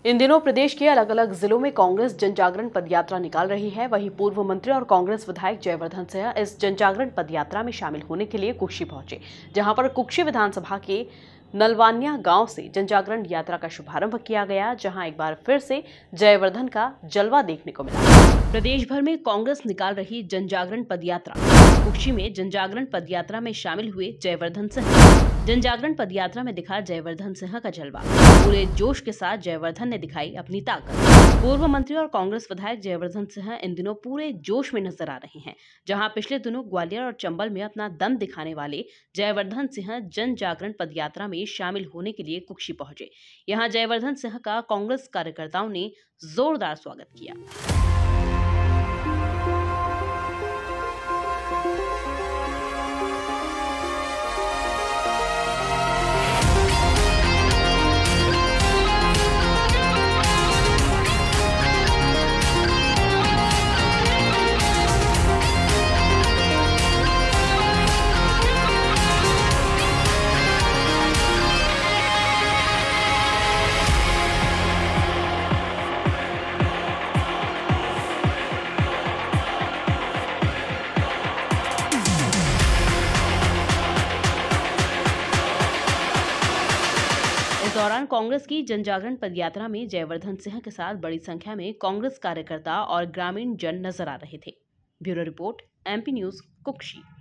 इन दिनों प्रदेश के अलग अलग जिलों में कांग्रेस जनजागरण पदयात्रा निकाल रही है। वहीं पूर्व मंत्री और कांग्रेस विधायक जयवर्धन सिंह इस जनजागरण पदयात्रा में शामिल होने के लिए कुक्षी पहुंचे, जहां पर कुक्षी विधानसभा के नलवानिया गांव से जनजागरण यात्रा का शुभारंभ किया गया, जहां एक बार फिर से जयवर्धन का जलवा देखने को मिला। प्रदेश भर में कांग्रेस निकाल रही जनजागरण पदयात्रा। कुक्षी में जनजागरण पदयात्रा में शामिल हुए जयवर्धन सिंह। जनजागरण पदयात्रा में दिखा जयवर्धन सिंह का जलवा। पूरे जोश के साथ जयवर्धन ने दिखाई अपनी ताकत। पूर्व मंत्री और कांग्रेस विधायक जयवर्धन सिंह इन दिनों पूरे जोश में नजर आ रहे हैं। जहां पिछले दिनों ग्वालियर और चंबल में अपना दम दिखाने वाले जयवर्धन सिंह जन जागरण पदयात्रा में शामिल होने के लिए कुक्षी पहुंचे। यहां जयवर्धन सिंह का कांग्रेस कार्यकर्ताओं ने जोरदार स्वागत किया। इस दौरान कांग्रेस की जनजागरण पदयात्रा में जयवर्धन सिंह के साथ बड़ी संख्या में कांग्रेस कार्यकर्ता और ग्रामीण जन नजर आ रहे थे। Bureau report, MP news, Kukshi.